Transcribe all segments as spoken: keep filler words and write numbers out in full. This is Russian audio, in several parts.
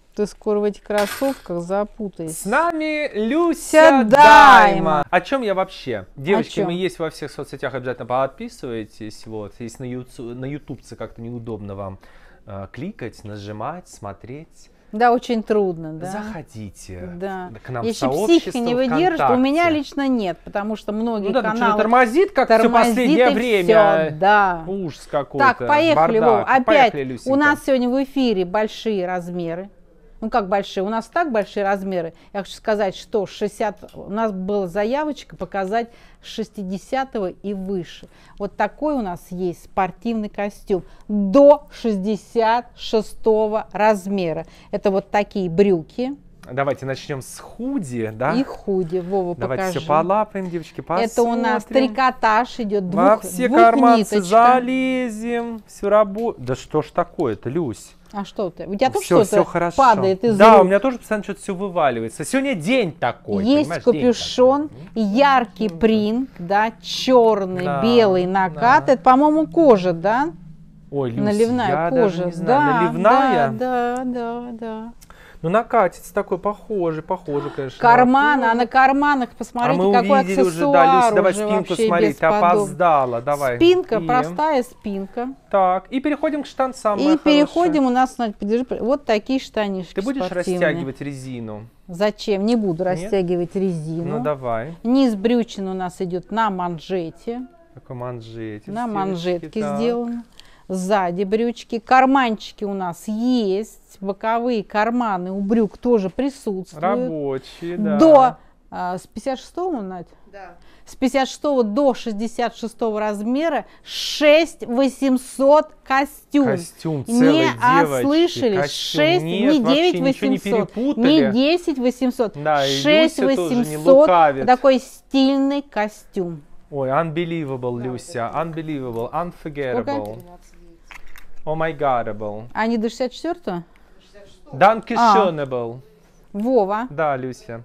Ты скоро в этих кроссовках запутаешься. С нами Люся Дайма. О чем я вообще? Девочки, мы есть во всех соцсетях, обязательно подписывайтесь. Вот, если на, ютуб, на ютубце как-то неудобно вам э, кликать, нажимать, смотреть. Да, очень трудно, да. Заходите да. к нам Если в сообщество психика не выдержит, ВКонтакте. У меня лично нет, потому что многие ну, да, каналы тормозит, как все последнее время. Все, да. Ужас какой-то. Так, поехали, Вов. Опять поехали, у нас сегодня в эфире большие размеры. Ну как большие? У нас так большие размеры. Я хочу сказать, что шестьдесят, у нас была заявочка показать с шестидесятого и выше. Вот такой у нас есть спортивный костюм до шестьдесят шестого размера. Это вот такие брюки. Давайте начнем с худи, да? И худи, Вова, Давайте покажи. все полапаем, девочки, посмотрим. Это у нас трикотаж идет двух, во все карманцы залезем, все работает. Да что ж такое-то, Люсь? А что ты? У тебя тоже что-то падает из Да, рук. у меня тоже постоянно что-то все вываливается. Сегодня день такой. Есть капюшон, яркий принт, да, черный, да, белый накат. Да. Это, по-моему, кожа, да? Ой, Люсь, наливная я кожа. Даже не знаю. Да, наливная? Да, да, да, да. Ну, накатится такой, похоже, похоже, конечно. Карманы, а на карманах, посмотрите, а мы какой увидели аксессуар уже, да, Люся, давай уже спинку смотреть, ты опоздала, давай. Спинка, и... простая спинка. Так, и переходим к штанцам, И переходим, у нас, подержи, вот такие штанишки. Ты будешь спортивные. Растягивать резину? Зачем? Не буду Нет? растягивать резину. Ну, давай. Низ брючин у нас идет на манжете. Какой манжете? На манжетке так. сделано. Сзади брючки, карманчики у нас есть, боковые карманы у брюк тоже присутствуют. Рабочие, да. До, а, с пятьдесят шестого, Надь? Да. С пятьдесят шестого до шестьдесят шестого размера шесть восемьсот костюм. Костюм целый, не девочки, ослышались, шесть, Нет, не девять восемьсот, не десять восемьсот, да, шесть восемьсот, такой стильный костюм. Ой, unbelievable, Люся, unbelievable, unforgettable. О май гадабл. Они до шестьдесят четвёртого? Данкишонабл. Вова. Да, Люся.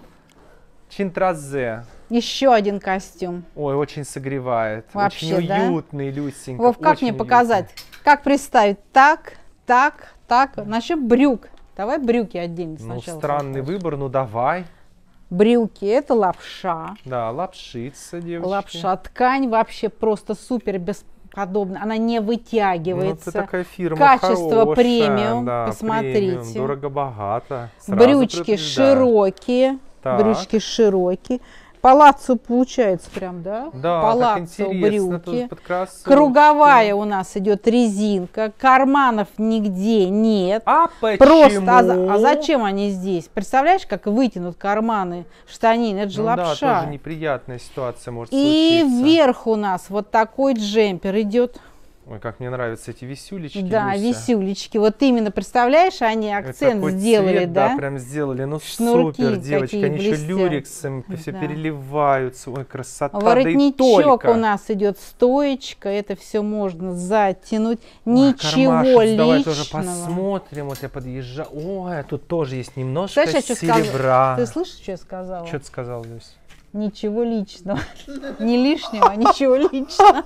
Чинтразе. Еще один костюм. Ой, очень согревает. Вообще, очень уютный, да? Люсенька. Вов, как мне показать? Уютный. Как представить? Так, так, так. Насчет брюк. Давай брюки отдельно сначала. Ну, странный покажешь. Выбор, ну давай. Брюки, это лапша. Да, лапшица, девочки. Лапша. Ткань вообще просто супер бесподобная. Она не вытягивается. Ну, это такая фирма Качество хорошая, премиум. Да, посмотрите. Дорого-богато. Брючки широкие. Так. Брючки широкие. Палаццо получается прям, да? Да, Палаццо брюки. Круговая у нас идет резинка. Карманов нигде нет. А почему? Просто, а, а зачем они здесь? Представляешь, как вытянут карманы штанин? Это же ну, лапша. Да, тоже неприятная ситуация может И случиться. вверх у нас вот такой джемпер идет. Ой, как мне нравятся эти висюлечки. Да, Люся. висюлечки. Вот именно, представляешь, они акцент сделали, цвет, да? Да, прям сделали. Ну, Шнурки супер, девочки. Они блестят. еще люрексом да. все переливаются. Ой, красота. Воротничок да у нас идет стоечка. Это все можно затянуть. Ничего Ой, личного. Давай тоже посмотрим. Вот я подъезжаю. Ой, тут тоже есть немножко Слышь, серебра. Ты слышишь, что я сказала? Что ты сказал, Люсь? Ничего личного. Не лишнего, а ничего личного.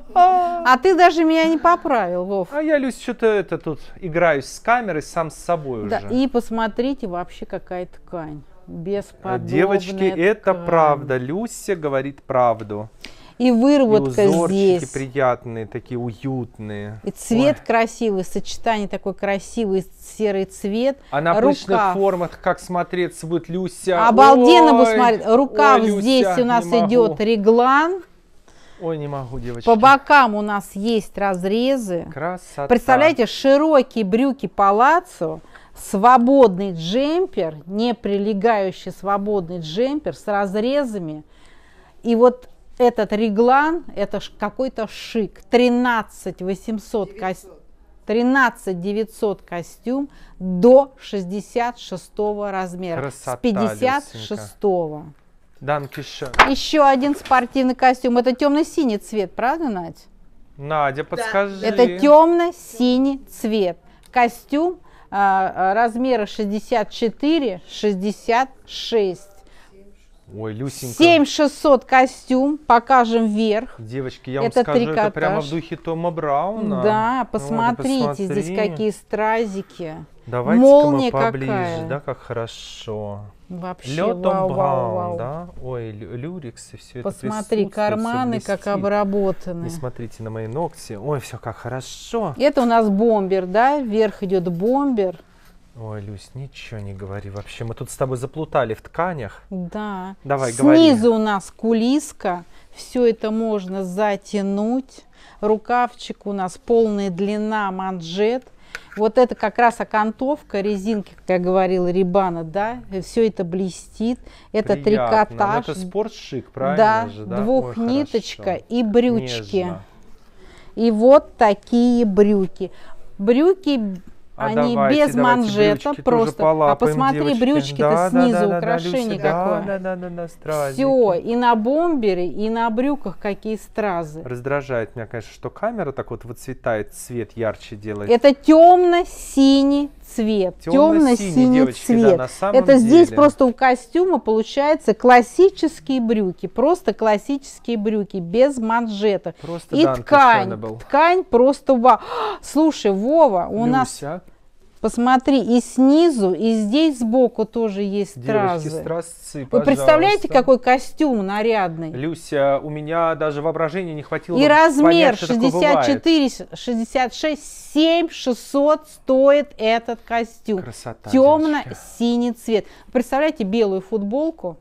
А ты даже меня не поправил, Вов. А я, Люсь, что-то это тут играюсь с камерой сам с собой да, уже. И посмотрите вообще, какая ткань. Бесподобная Девочки, ткань. это правда. Люся говорит правду. И выработка и узорчики здесь. приятные, такие уютные. И цвет Ой. красивый, сочетание такой красивый серый цвет. А на рукав. пышных формах как смотреться будет, Люся? Обалденно будет смотреть. Рукав ой, здесь Люся, у нас не идет могу. реглан. Ой, не могу, девочки. По бокам у нас есть разрезы. Красота. Представляете, широкие брюки палаццо, свободный джемпер, не прилегающий свободный джемпер с разрезами. И вот этот реглан, это какой-то шик. тринадцать восемьсот костюм, тринадцать девятьсот костюм до шестьдесят шестого размера. Красота, с пятьдесят шестого. Данкишон. Еще один спортивный костюм. Это темно-синий цвет, правда, Надь? Надя, подскажи. Это темно-синий цвет. Костюм а, размера шестьдесят четыре шестьдесят шесть. Ой, Люсенька. семь шестьсот костюм, покажем вверх. Девочки, я вам это скажу, трикотаж. Это прямо в духе Тома Брауна. Да, посмотрите, вот, здесь какие стразики. Давайте-ка мы поближе, какая. Да, как хорошо. Вообще, Лед вау, Браун, вау, вау. да? Ой, люрекс и все Посмотри, это карманы как обработаны. Не смотрите на мои ногти. Ой, все как хорошо. Это у нас бомбер, да? Вверх идет бомбер. Ой, Люсь, ничего не говори вообще. Мы тут с тобой заплутали в тканях. Да. Давай, Снизу говори. у нас кулиска. Все это можно затянуть. Рукавчик у нас полная длина, манжет. Вот это как раз окантовка резинки, как я говорила, рибана, да, все это блестит. Это Приятно. трикотаж. Это спортшик, правильно да, же, да? Двухниточка Ой, и брючки. Нежно. И вот такие брюки. Брюки, А они давайте, без давайте манжета, просто. А посмотри, девочки. брючки-то да, снизу да, да, украшение да, какое. Да, да, да, да, да, все, и на бомбере, и на брюках какие стразы. Раздражает меня, конечно, что камера так вот выцветает, цвет ярче делает. Это темно-синий цвет. Темно-синий цвет. Да, на самом Это деле. Здесь просто у костюма получается классические брюки. Просто классические брюки, без манжета. Просто и ткань. Ткань просто вау. Слушай, Вова, у Люся. нас... Посмотри, и снизу, и здесь сбоку тоже есть стразы. Девочки, стразцы, Вы пожалуйста. представляете, какой костюм нарядный? Люся, у меня даже воображения не хватило. И размер понять, шестьдесят четыре шестьдесят шесть, семь шестьсот стоит этот костюм. Красота, темно-синий цвет. Представляете белую футболку?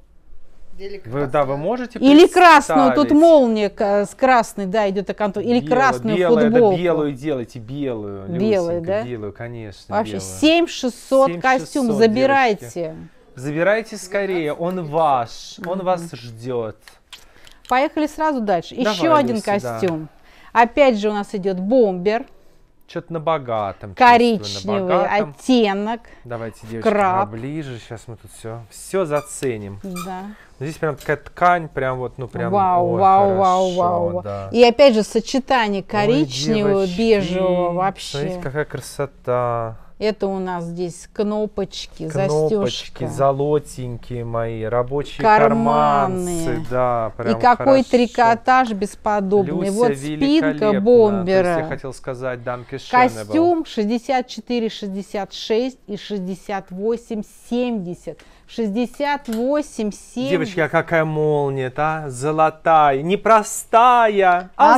Вы, да, вы можете Или красную, тут молния с красной, да, идет окантов. Или белую, красную белую, футболку. Да, белую делайте, белую. Белую, Люсенька, да? Белую, конечно. Вообще, семь шестьсот костюм, забирайте. Девочки. Забирайте скорее, он ваш, он вас ждет. Поехали сразу дальше. Давай, Еще один Люся, костюм. Да. Опять же у нас идет бомбер. Что-то на богатом. Коричневый на богатом. оттенок. Давайте, девочки, краб. поближе. Сейчас мы тут все, все заценим. Да. Здесь прям такая ткань, прям вот, ну прям. Вау, ой, вау, хорошо, вау, вау. Да. И опять же сочетание коричневого, Ой, девочки, бежевого вообще. Смотрите, какая красота. Это у нас здесь кнопочки, Кнопочки, застежка. золотенькие мои, рабочие карманы. карманцы, да, прям И какой хорошо. трикотаж бесподобный. Люся, вот спинка бомбера. То есть я хотел сказать, данке Костюм шестьдесят четыре шестьдесят шесть и шестьдесят восемь семьдесят. шестьдесят восемь семьдесят. Девочки, а какая молния, а? Золотая, не простая, а, а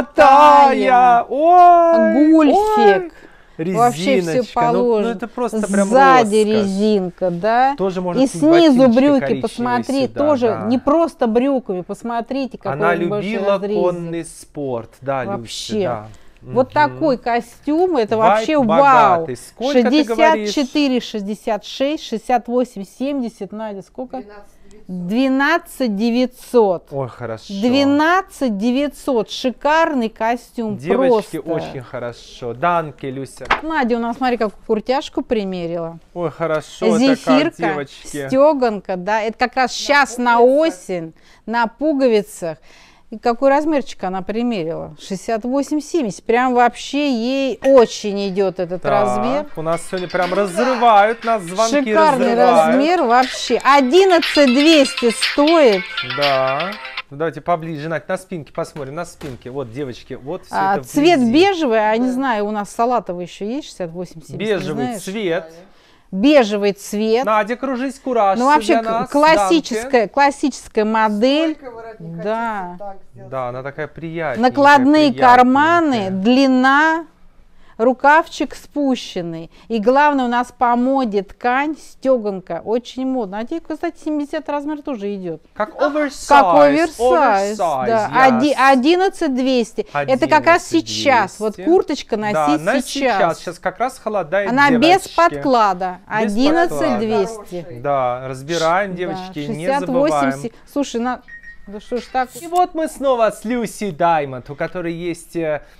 золотая. Ой, гульфик. Ой. Вообще все положено. Ну, ну это просто прям сзади роскошь. Резинка, да. Тоже может и снизу брюки, коричневые посмотри, сюда, тоже да. не просто брюками, посмотрите, какой Она он любила большой конный спорт, да, вообще. Люся, да. Вот угу. такой костюм, это Вайп вообще богатый. вау. Сколько шестьдесят четыре шестьдесят шесть шестьдесят восемь семьдесят, Надя, сколько? двенадцать девятьсот. Ой, хорошо. двенадцать девятьсот. Шикарный костюм. Девочки, просто. очень хорошо. Данки, Люся. Надя у нас, смотри, какую куртяжку примерила. Ой, хорошо. Зефирка, как, девочки. стеганка, да. Это как раз сейчас на осень, на пуговицах. И какой размерчик она примерила? шестьдесят восемь семьдесят. Прям вообще ей очень идет этот так, размер. У нас сегодня прям разрывают, нас звонки Шикарный разрывают. размер вообще. одиннадцать двести стоит. Да. Ну, давайте поближе, Надь, на спинке посмотрим, на спинке. Вот, девочки, вот все а, это цвет вблизи. бежевый, а не знаю, у нас салатовый еще есть шестьдесят восемь семьдесят. Бежевый цвет. Бежевый цвет. Надя, кружись, кураж. Ну вообще нас, классическая, Данке. классическая модель. Да. Да, она такая приятная. Накладные карманы, длина, рукавчик спущенный. И главное у нас по моде ткань, стеганка, очень модно. А тебе, кстати, семьдесят размер тоже идет. Как оверсайз. Как оверсайз, да. Yes. одиннадцать двести. Это как раз сейчас. Вот курточка носить да, на сейчас. сейчас. Сейчас как раз холодает, она девочки. без подклада. одиннадцать двести. Да, разбираем, девочки, да, не забываем. восемь. Слушай, на... да что ж так? И вот мы снова с Люси Даймонд, у которой есть...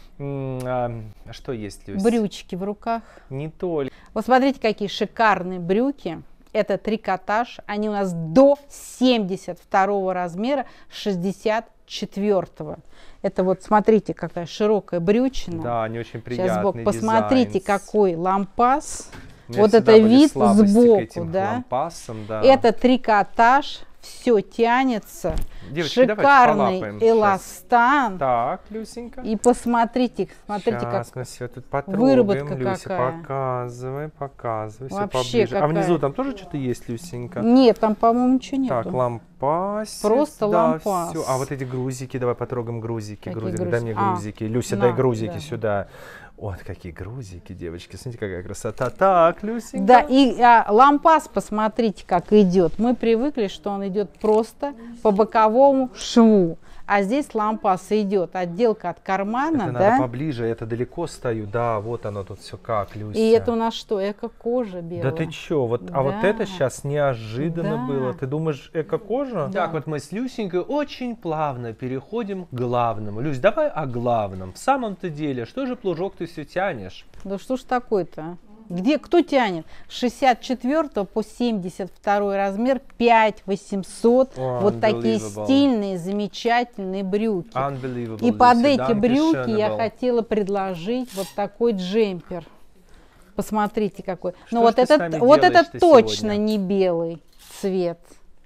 А что есть, Люся? Брючки в руках. Не только. Вот смотрите, какие шикарные брюки. Это трикотаж. Они у нас до семьдесят второго размера, шестьдесят четвёртого. Это вот, смотрите, какая широкая брючина. Да, они очень приятные. Сейчас сбоку. Посмотрите, дизайн. какой лампас. Вот это вид сбоку, да? Лампасом, да. Это трикотаж. все тянется. Девочки, шикарный эластан. Так, Люсенька. И посмотрите, смотрите, Сейчас как мы все тут потрогаем. выработка Люся, какая. Показывай, показывай. Все Вообще поближе. какая. А внизу там тоже что-то есть, Люсенька? Нет, там, по-моему, ничего нет. Так, лампасец. Просто да, лампас. Всё. А вот эти грузики, давай потрогаем грузики. грузики. грузики? Дай мне А, грузики. Люся, на, дай грузики да. сюда. Вот какие грузики, девочки. Смотрите, какая красота. Так, Люсенька. Да, и а, лампас, посмотрите, как идет. Мы привыкли, что он идет просто по боковому шву. А здесь лампас идет, отделка от кармана, это да? надо поближе, это далеко стою. Да, вот оно тут все как, Люся. И это у нас что, эко-кожа белая? Да ты чё, вот, Да. а вот это сейчас неожиданно Да. было. Ты думаешь, эко-кожа? Да. Так вот мы с Люсенькой очень плавно переходим к главному. Люсь, давай о главном. В самом-то деле, что же, плужок, ты все тянешь? Да что ж такое-то? Где, кто тянет? С шестьдесят четвёртого по семьдесят второй размер, пять восемьсот. Oh, вот такие стильные, замечательные брюки. И под эти брюки я хотела предложить вот такой джемпер. Посмотрите какой. Но вот этот, вот это точно не белый цвет.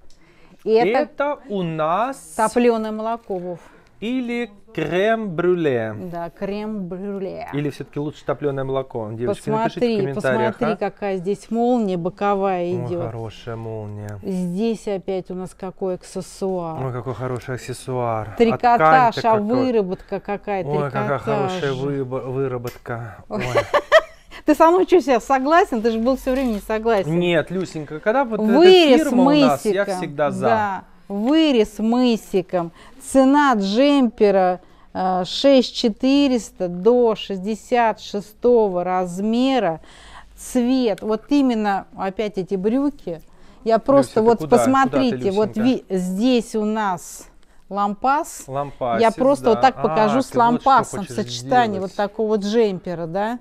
И это, это у нас топленое молоко, Вов. Или крем-брюле. Да, крем-брюле. Или все-таки лучше топленое молоко. Девочки, посмотри, напишите в комментариях. Посмотри, а? какая здесь молния боковая Ой, идет. Хорошая молния. Здесь опять у нас какой аксессуар. Ой, какой хороший аксессуар. Трикотаж, а, а выработка какая? Ой, трикотаж. какая хорошая выработка. Ой. Ты со мной что, сейчас согласен? Ты же был все время не согласен. Нет, Люсенька, когда вот вырез эта фирма мысиком, у нас, я всегда за. Да, вырез мысиком. Цена джемпера шесть четыреста до шестьдесят шестого размера. Цвет, вот именно опять эти брюки. Я просто Люся, вот куда? посмотрите, Куда ты, вот ви, здесь у нас лампас. Лампасец, я просто да. вот так покажу а, с лампасом вот в сочетании сделать. вот такого джемпера, да?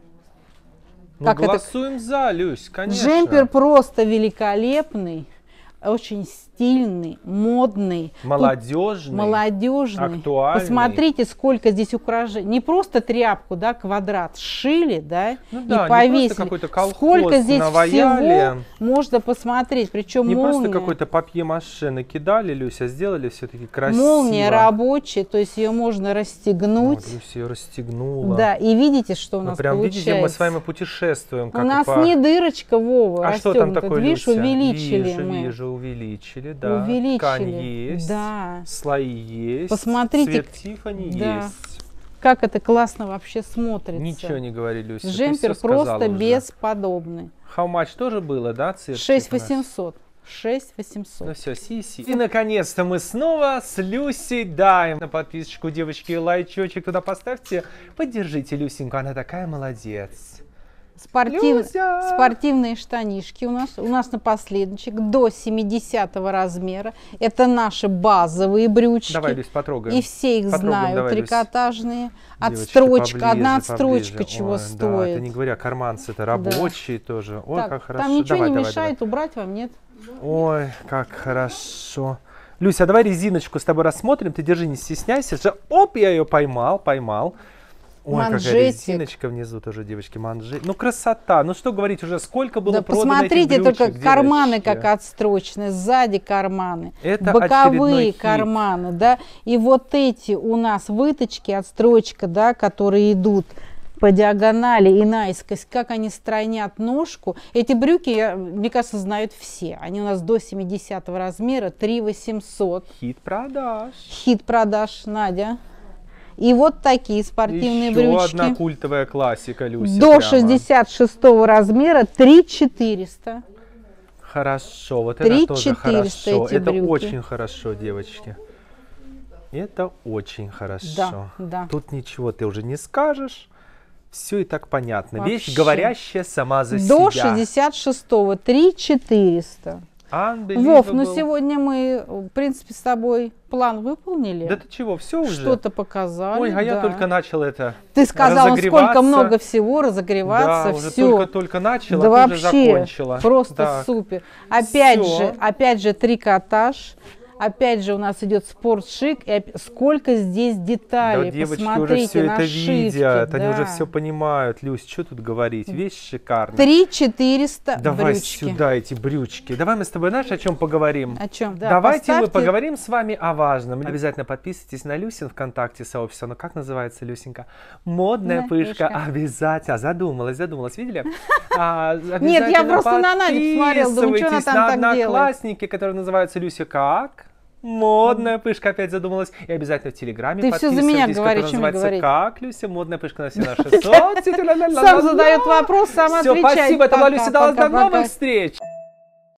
Ну, как голосуем это? За, Люсь, конечно. Джемпер просто великолепный, очень стильный, модный, молодежный, молодежный. актуальный. Посмотрите, сколько здесь украшений. Не просто тряпку, да, квадрат сшили, да, ну, да и повесили. какой-то колхоз сколько здесь наваяли. всего можно посмотреть. Причем не молния, просто какой-то папье-маше накидали, Люся, сделали все-таки красиво. Молния рабочая, то есть ее можно расстегнуть. Вот, Люся ее расстегнула. Да, и видите, что у ну, нас прям получается. видите, мы с вами путешествуем. Как у нас по... не дырочка, Вова, а что там такое, видишь, Люся? увеличили вижу, мы. Вижу, увеличили, да. Увеличили. Ткань есть, да. слои есть, посмотрите, цвет Тиффани да. есть. Как это классно вообще смотрится. Ничего не говори, Люся. Джемпер просто бесподобный. How much тоже было, да, цвет? шесть восемьсот. шесть восемьсот. Ну все, си-си. И наконец-то мы снова с Люсей Дайм. На подписочку, девочки, лайчочек туда поставьте. Поддержите Люсеньку, она такая молодец. Спортив... Спортивные штанишки у нас. У нас напоследочек до семидесятого размера. Это наши базовые брючки. Давай, Люсь, потрогаем. И все их потрогаем, знают, давай, трикотажные. Девочки, отстрочка, поближе, одна отстрочка поближе. чего Ой, стоит. Да, ты не говоря, карманцы это рабочие да. тоже. Ой, так, как хорошо. Там ничего давай, не давай, мешает, давай. убрать вам нет? Ой, как хорошо. Люся, давай резиночку с тобой рассмотрим. Ты держи, не стесняйся. Оп, я ее поймал, поймал. Ой, манжетик. Какая резиночка внизу тоже, девочки, манжет. Ну, красота. Ну, что говорить, уже сколько было да продано посмотрите, этих брючек, только девочки. карманы как отстрочные, сзади карманы, это боковые карманы, да. И вот эти у нас выточки, отстрочка, да, которые идут по диагонали и наискось, как они стройнят ножку. Эти брюки, мне кажется, знают все. Они у нас до семидесятого размера, три восемьсот. Хит продаж. Хит продаж, Надя. И вот такие спортивные Еще брючки. Еще одна культовая классика, Люся. До прямо. шестьдесят шестого размера три четыреста. Хорошо, вот это тоже хорошо. Эти это брюки. очень хорошо, девочки. Это очень хорошо. Да, да. Тут ничего ты уже не скажешь. Все и так понятно. Вообще. Вещь, говорящая сама за До себя. До шестьдесят шестого три четыреста. Вов, ну сегодня мы, в принципе, с тобой план выполнили. Да ты чего, все уже? Что-то показали. Ой, а да. я только начал это Ты сказал, сколько много всего, разогреваться, да, все. уже только-только начала, да а вообще, уже закончила. Просто так. супер. Опять Всё. же, опять же трикотаж. Опять же у нас идет спортшик. И сколько здесь деталей. Да, девочки посмотрите, уже все на это шифте, видят. да. Они уже все понимают. Люсь, что тут говорить? Вещь шикарная. три четыреста Давай брючки. сюда эти брючки. Давай мы с тобой, знаешь, о чем поговорим? О чем? Да, Давайте поставьте... мы поговорим с вами о важном. Обязательно подписывайтесь на Люсин ВКонтакте сообщество. Ну как называется, Люсенька? Модная да, пышка. пышка. Обязательно. Задумалась, задумалась. Видели? А, Нет, я просто на Надю посмотрела. Думаю, что она там на так делает. одноклассники, которые называются Люся как? Модная пышка, опять задумалась. И обязательно в Телеграме Ты подписывайтесь, все за меня говоришь, который называется говорить. «Как, Люся?» Модная пышка на все наши соцсети. Сам задает вопрос, сам Все, отвечает. спасибо, это была Люся Даллас. До Пока-пока. новых встреч!